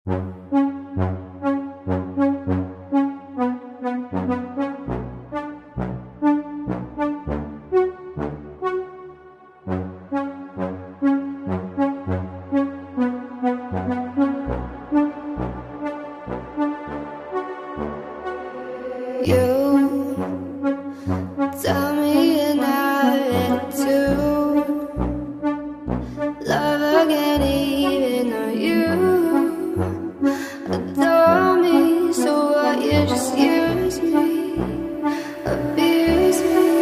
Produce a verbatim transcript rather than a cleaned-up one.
You tell me you're not ready to love again, even though you adore me. So what, you just use me, abuse me.